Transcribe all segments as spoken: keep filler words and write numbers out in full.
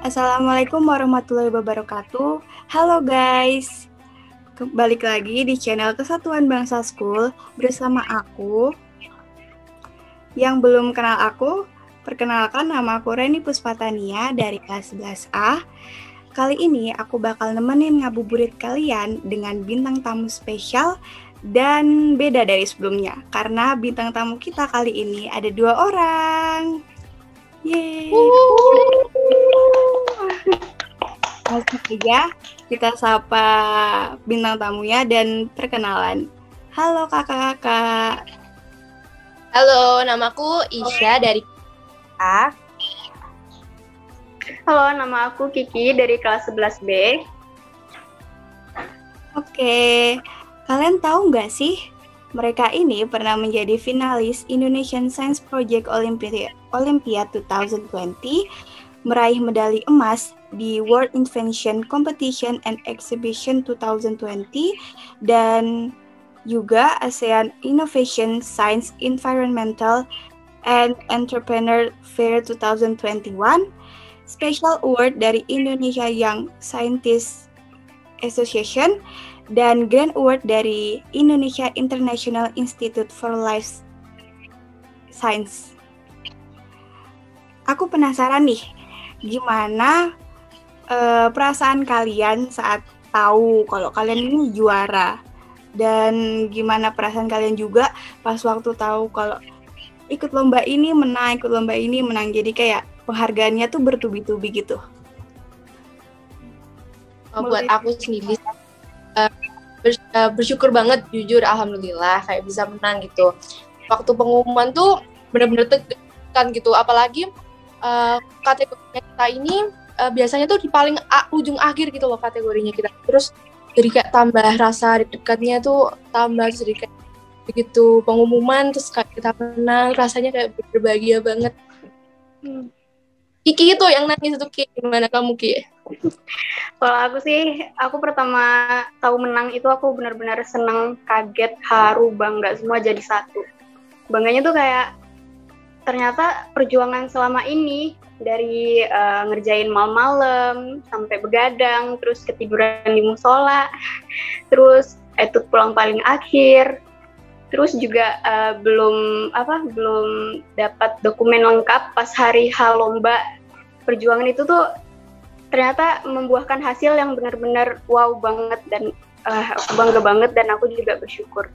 Assalamualaikum warahmatullahi wabarakatuh. Halo guys, balik lagi di channel Kesatuan Bangsa School bersama aku. Yang belum kenal aku, perkenalkan nama aku Reni Puspatania dari kelas sebelas A. Kali ini aku bakal nemenin ngabuburit kalian dengan bintang tamu spesial dan beda dari sebelumnya. Karena bintang tamu kita kali ini ada dua orang. Yeay! Langsung aja kita sapa bintang tamunya dan perkenalan. Halo kakak-kakak. Halo, namaku Isya dari A. Halo, nama aku Kiki dari kelas sebelas B. Oke, kalian tahu nggak sih? Mereka ini pernah menjadi finalis Indonesian Science Project Olympiad, Olympiad dua ribu dua puluh, meraih medali emas di World Invention Competition and Exhibition dua ribu dua puluh, dan juga ASEAN Innovation Science Environmental and Entrepreneur Fair dua ribu dua puluh satu, Special Award dari Indonesia Young Scientist Association, dan Grand Award dari Indonesia International Institute for Life Science. Aku penasaran nih, gimana uh, perasaan kalian saat tahu kalau kalian ini juara? Dan gimana perasaan kalian juga pas waktu tahu kalau ikut lomba ini menang, ikut lomba ini menang. Jadi kayak penghargaannya tuh bertubi-tubi gitu. Oh, buat aku sendiri uh, bersyukur banget, jujur alhamdulillah kayak bisa menang gitu. Waktu pengumuman tuh bener-bener tegang gitu, apalagi uh, kategorinya kita ini uh, biasanya tuh di paling a- ujung akhir gitu loh kategorinya kita. Terus jadi kayak tambah rasa deg-degannya tuh tambah sedikit begitu pengumuman terus kayak kita menang, rasanya kayak berbahagia banget. Hmm. Kiki itu yang nangis itu, Ki. Gimana kamu, Ki? Kalau aku sih, aku pertama tahu menang itu aku benar-benar senang, kaget, haru, bangga, semua jadi satu. Bangganya tuh kayak ternyata perjuangan selama ini dari uh, ngerjain malam-malam sampai begadang, terus ketiduran di musola, terus etut pulang paling akhir, terus juga uh, belum apa belum dapat dokumen lengkap pas hari H lomba. Perjuangan itu tuh ternyata membuahkan hasil yang benar-benar wow banget dan uh, aku bangga banget dan aku juga bersyukur.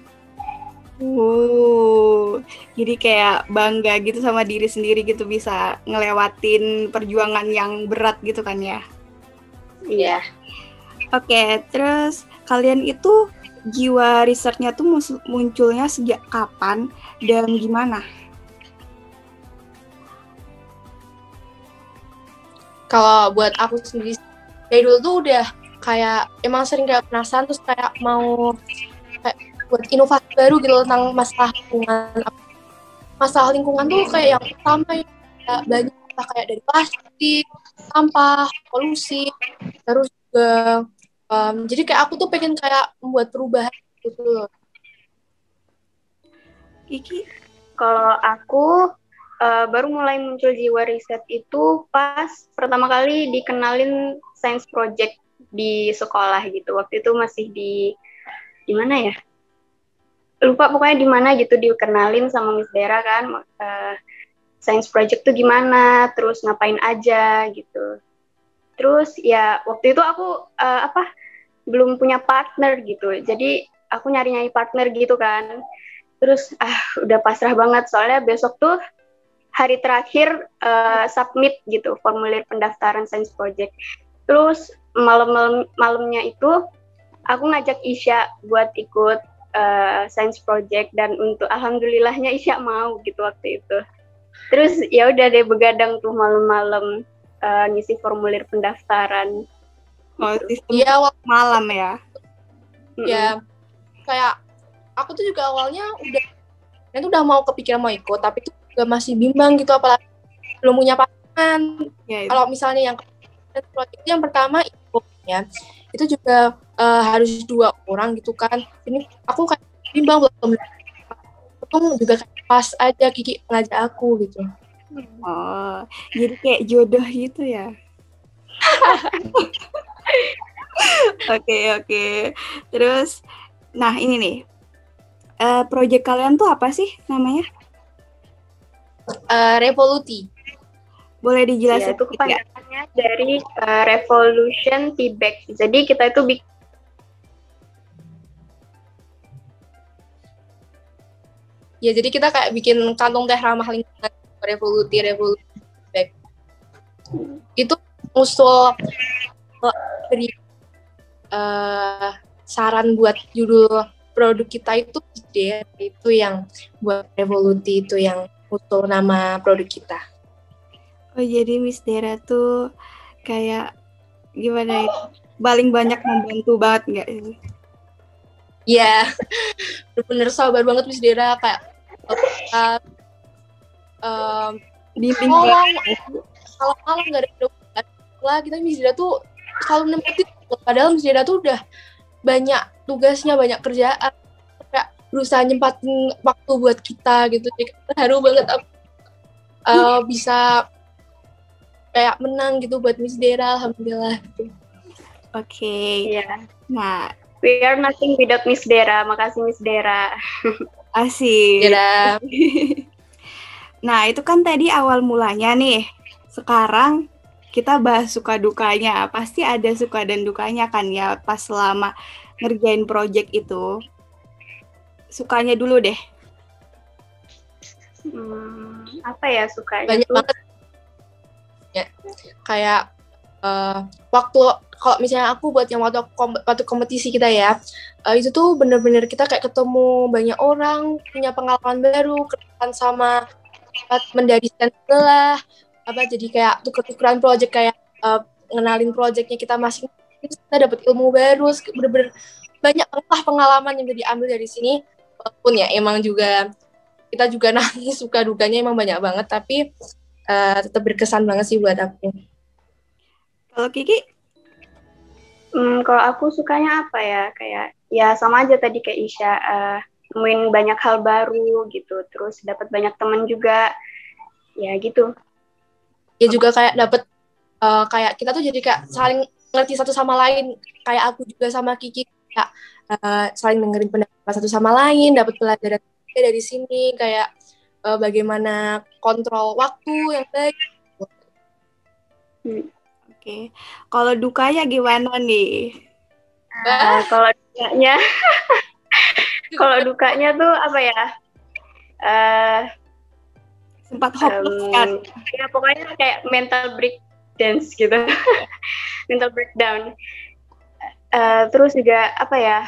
Uh, jadi kayak bangga gitu sama diri sendiri gitu bisa ngelewatin perjuangan yang berat gitu kan ya? Iya. Oke, okay, terus kalian itu jiwa risetnya tuh munculnya sejak kapan dan gimana? Kalau buat aku sendiri dari dulu tuh udah kayak emang sering kayak penasaran terus kayak mau kayak buat inovasi baru gitu tentang masalah lingkungan. Masalah lingkungan tuh kayak yang utama ya, kayak banyak kayak dari plastik, sampah, polusi, terus juga um, jadi kayak aku tuh pengen kayak membuat perubahan gitu loh. Iki? Kalau aku uh, baru mulai muncul jiwa riset itu pas pertama kali dikenalin science project di sekolah gitu. Waktu itu masih di di mana ya? Lupa pokoknya di mana gitu dikenalin sama Miss Dera kan. Uh, science project tuh gimana, terus ngapain aja gitu. Terus ya waktu itu aku uh, apa belum punya partner gitu. Jadi aku nyari-nyari partner gitu kan. Terus ah udah pasrah banget soalnya besok tuh hari terakhir uh, submit gitu formulir pendaftaran science project. Terus malam-malam malamnya itu aku ngajak Isya buat ikut uh, science project dan untuk alhamdulillahnya Isya mau gitu waktu itu. Terus ya udah deh begadang tuh malam-malam uh, ngisi formulir pendaftaran. Oh, sistem iya, malam ya. Ya, kayak aku tuh juga awalnya udah itu udah mau kepikiran mau ikut, tapi tuh juga masih bimbang gitu, apalagi belum punya pasangan. Ya, kalau misalnya yang project yang pertama ikutnya itu juga uh, harus dua orang gitu kan. Ini aku kayak bimbang belum belum juga kayak pas aja Kiki ngajak aku gitu. Oh, jadi kayak jodoh gitu ya? Oke, oke. Terus, nah ini nih, uh, project kalian tuh apa sih namanya? Uh, Revoluti. Boleh Ya, dijelasin? itu kepanjangannya dari uh, Revolution Tea Bag. Jadi kita itu bikin Ya, jadi kita kayak bikin kantong teh ramah lingkungan, Revoluti, Revoluti Bag. Itu usul beri uh, saran buat judul produk kita itu deh, itu yang buat Revoluti, itu yang usul nama produk kita. Oh, jadi Miss Dera tuh kayak gimana ya? Paling banyak membantu banget nggak sih? Iya, bener-bener sabar banget Miss Dera, kayak uh, um, bimbing kalau malam nggak ada dokumen lah, kita Miss Dera tuh selalu nempatin, padahal Miss Dera tuh udah banyak tugasnya, banyak kerjaan, kayak berusaha nyempatin waktu buat kita gitu. Jadi haru banget uh, bisa kayak menang gitu buat Miss Dera, alhamdulillah. Oke. Okay. Iya. Nah, we are nothing without Miss Dera. Makasih Miss Dera. Asik. Dera. Nah, itu kan tadi awal mulanya nih. Sekarang kita bahas suka dukanya. Pasti ada suka dan dukanya kan ya pas selama ngerjain project itu. Sukanya dulu deh. Hmm, apa ya sukanya? Banyak tuh? banget. Ya, kayak uh, waktu kalau misalnya aku buat yang waktu kom- waktu kompetisi kita ya, uh, itu tuh bener-bener kita kayak ketemu banyak orang, punya pengalaman baru, kenalan sama mendari sebelah, apa jadi kayak tuker-tukeran project, kayak uh, ngenalin projectnya kita masing-masing, kita dapat ilmu baru, bener-bener banyak entah pengalaman yang jadi ambil dari sini. Walaupun ya emang juga kita juga nangis, suka dukanya emang banyak banget, tapi Uh, tetap berkesan banget sih buat aku. Kalau Kiki? Hmm, kalau aku sukanya apa ya? Kayak ya sama aja tadi kayak Isya, uh, nemuin banyak hal baru gitu, terus dapat banyak teman juga, ya gitu. Ya juga kayak dapat uh, kayak kita tuh jadi kayak saling ngerti satu sama lain. Kayak aku juga sama Kiki kayak uh, saling dengerin pendapat satu sama lain, dapat pelajaran dari sini, kayak Uh, bagaimana kontrol waktu yang baik. Hmm. Oke, okay. Kalau dukanya gimana nih? Uh, kalau dukanya, kalau dukanya tuh apa ya? Uh, Sempat hopeless um, kan? Ya pokoknya kayak mental breakdown gitu, mental breakdown. Uh, terus juga apa ya?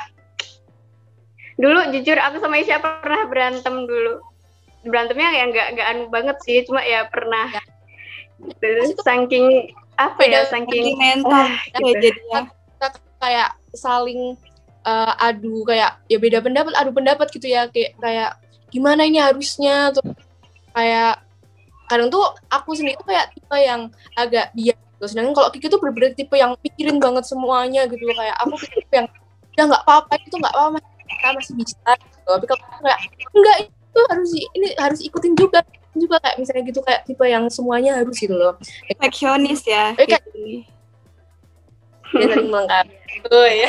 Dulu jujur aku sama Isya pernah berantem dulu. Berantemnya ya nggak nggak anu banget sih, cuma ya pernah ya. Gitu, saking apa beda, ya saking mental ah, gitu. Jadinya kita kayak saling uh, adu, kayak ya beda pendapat, adu pendapat gitu ya, kayak kayak gimana ini harusnya tuh, kayak kadang tuh aku sendiri tuh kayak tipe yang agak bias gitu. Sedangkan kalau Kiki tuh bener-bener tipe yang pikirin banget semuanya gitu, kayak aku tipe yang udah nggak apa-apa itu nggak apa-apa, kita masih bisa gitu. Tapi kalau kayak enggak, itu harus ini harus ikutin juga juga kayak misalnya gitu, kayak tipe yang semuanya harus gitu loh, perfeksionis ya kayak gitu. Dia saling melengkapi. Oh ya.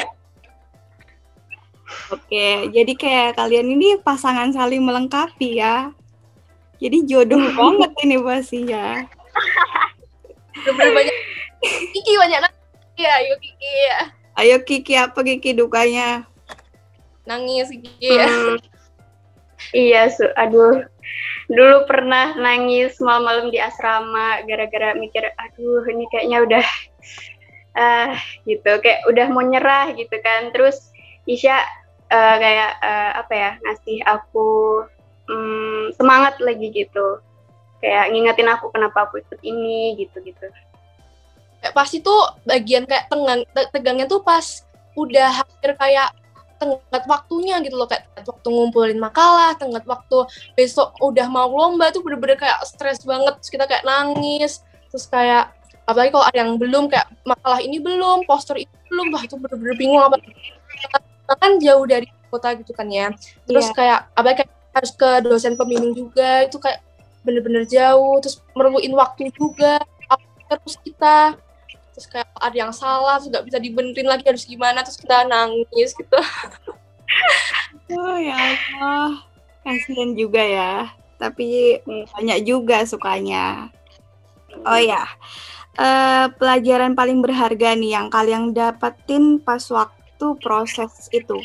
Oke, jadi kayak kalian ini pasangan saling melengkapi ya. Jadi jodoh banget ini pastinya. Bener-bener banyak. Kiki banyak nangis ya, ayo Kiki ya. Ayo Kiki, apa Kiki dukanya? Nangis Kiki ya. Hmm. Iya, su- aduh. Dulu pernah nangis malam-malam di asrama gara-gara mikir, aduh ini kayaknya udah ah uh, gitu, kayak udah mau nyerah gitu kan. Terus Isya uh, kayak uh, apa ya, ngasih aku um, semangat lagi gitu. Kayak ngingetin aku kenapa aku ikut ini gitu-gitu. Kayak pasti tuh bagian kayak tegang, tegangnya tuh pas udah hampir kayak tenggat waktunya gitu loh, kayak waktu ngumpulin makalah, tenggat waktu besok udah mau lomba tuh bener-bener kayak stres banget. Terus kita kayak nangis, terus kayak apalagi kalau ada yang belum, kayak makalah ini belum, poster ini belum, wah itu bener-bener bingung apa. Kan jauh dari kota gitu kan ya, terus yeah. kayak apalagi kayak harus ke dosen pembimbing juga, itu kayak bener-bener jauh, terus merluin waktu juga, terus kita terus kayak ada yang salah terus nggak bisa dibenerin lagi harus gimana, terus kita nangis gitu. Oh ya Allah, kasihan juga ya. Tapi banyak juga sukanya. Oh ya, uh, pelajaran paling berharga nih yang kalian dapetin pas waktu proses itu.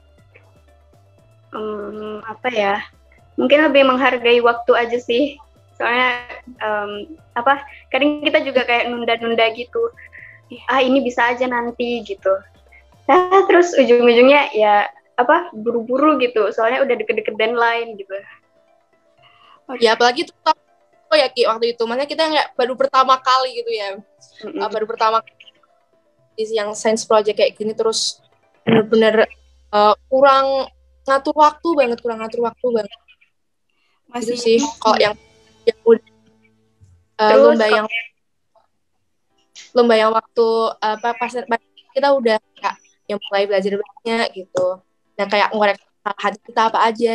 Um, apa ya? Mungkin lebih menghargai waktu aja sih. Soalnya um, apa? Kadang kita juga kayak nunda-nunda gitu. Ah ini bisa aja nanti gitu. Nah, terus ujung-ujungnya ya apa buru-buru gitu, soalnya udah deket-deket deadline gitu. Ya apalagi tuh oh ya Ki waktu itu, makanya kita nggak baru pertama kali gitu ya, mm-hmm. uh, baru pertama kali yang science project kayak gini, terus bener-bener uh, kurang ngatur waktu banget, kurang ngatur waktu banget. Masih gitu sih kalau yang yang udah uh, lomba yang lomba yang waktu uh, apa pas kita udah kayak yang mulai belajar banyak gitu. Nah kayak ngorek kesalahan kita apa aja.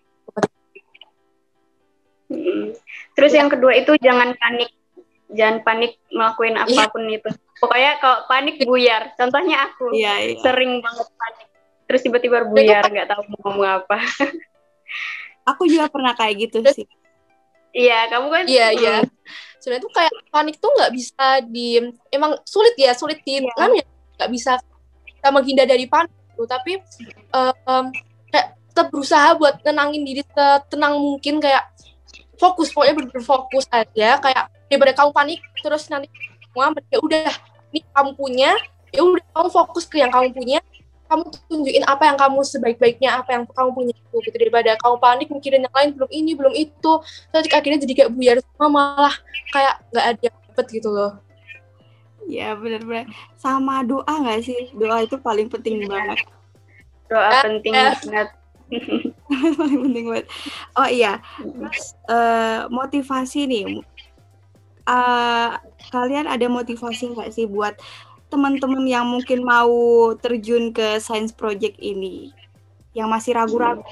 Hmm. Terus ya. Yang kedua itu jangan panik, jangan panik ngelakuin apapun yeah. itu. Pokoknya kalau panik buyar. Contohnya aku yeah, yeah. sering banget panik. Terus tiba-tiba buyar, nggak tahu mau ngomong apa. Aku juga pernah kayak gitu sih. Iya, kamu kan? Iya iya. Sebenarnya tuh kayak panik tuh nggak bisa di, emang sulit ya, sulit di, yeah. ya nggak bisa kita menghindar dari panik. Tapi um, kayak tetap berusaha buat tenangin diri setenang mungkin, kayak fokus, pokoknya bener-bener fokus aja, kayak daripada kamu panik terus nanti semua ya udah ini kamu punya, ya udah kamu fokus ke yang kamu punya, kamu tunjukin apa yang kamu sebaik-baiknya, apa yang kamu punya itu gitu, daripada kamu panik mikirin yang lain, belum ini belum itu, terus akhirnya jadi kayak buyar semua, malah kayak nggak ada yang dapet gitu loh. Ya benar-benar, sama doa nggak sih? Doa itu paling penting banget. Doa uh, penting uh. banget. Paling penting banget. Oh iya, terus uh, motivasi nih. Uh, kalian ada motivasi nggak sih buat teman-teman yang mungkin mau terjun ke science project ini, yang masih ragu-ragu?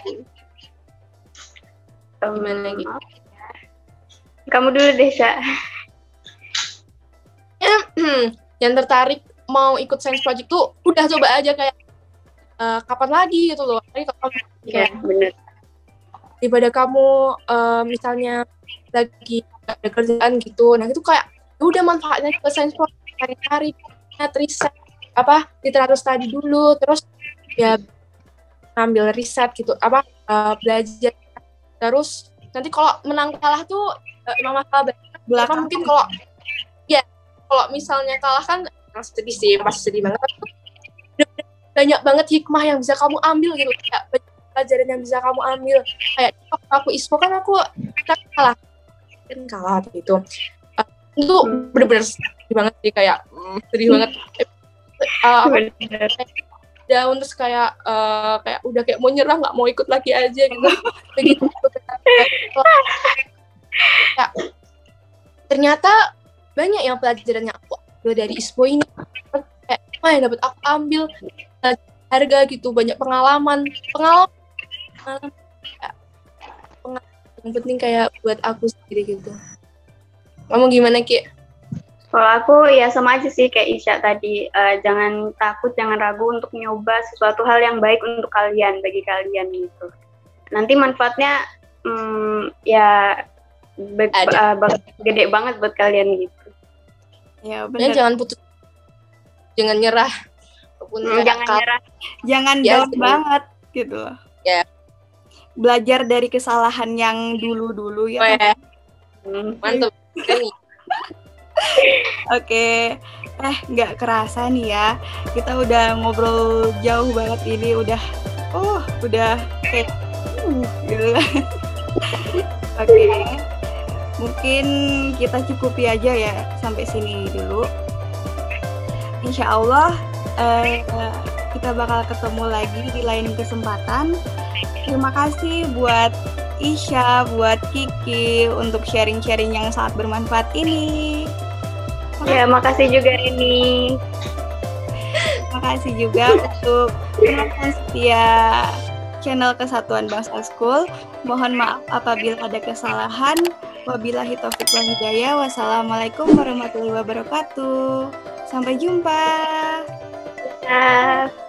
Gimana lagi? Kamu dulu deh, Sya. Yang tertarik mau ikut science project tuh udah coba aja, kayak uh, kapan lagi gitu loh. Iya, benar. Daripada kamu uh, misalnya lagi ada kerjaan gitu, nah itu kayak udah manfaatnya ke science project, cari-cari, riset apa literatur study dulu, terus ya ambil riset gitu, apa uh, belajar, terus nanti kalau menang kalah tuh uh, emang masalah belakang. Mungkin kalau ya kalau misalnya kalah kan sedih sih, pasti sedih banget. Banyak banget hikmah yang bisa kamu ambil gitu, kayak pelajaran yang bisa kamu ambil. Kayak waktu aku ISPO kan aku kita kalah, kan kalah gitu. Uh, itu bener-bener sedih banget sih, kayak mm, sedih banget. Uh, aku down, terus kayak uh, kayak udah kayak mau nyerah, nggak mau ikut lagi aja gitu. Begitu. Ya, ternyata banyak yang pelajaran yang aku ambil dari ISPO ini, kayak apa yang dapat aku ambil, harga gitu, banyak pengalaman pengalaman, pengalaman ya, pengalaman yang penting kayak buat aku sendiri gitu. Kamu gimana, Ki? Kalau aku ya sama aja sih kayak Isya tadi, uh, jangan takut, jangan ragu untuk nyoba sesuatu hal yang baik untuk kalian, bagi kalian gitu. Nanti manfaatnya um, ya be- uh, gede banget buat kalian gitu. Ya benar. Jangan putus, jangan nyerah, hmm, jangan akal. nyerah, jangan ya, down banget gitu. Ya. Belajar dari kesalahan yang dulu-dulu ya. Oh, ya. Hmm, mantap. Oke, eh nggak kerasa nih ya, kita udah ngobrol jauh banget ini, udah, oh udah kayak, uh, gitu. Oke, mungkin kita cukupi aja ya sampai sini dulu. Insya Allah eh, kita bakal ketemu lagi di lain kesempatan. Terima kasih buat Isya, buat Kiki untuk sharing-sharing yang sangat bermanfaat ini. Ya, makasih juga ini. Makasih juga untuk penonton setia channel Kesatuan Bangsa School. Mohon maaf apabila ada kesalahan. Wabillahi taufiq wal hidayah. Wassalamualaikum warahmatullahi wabarakatuh. Sampai jumpa. Ya.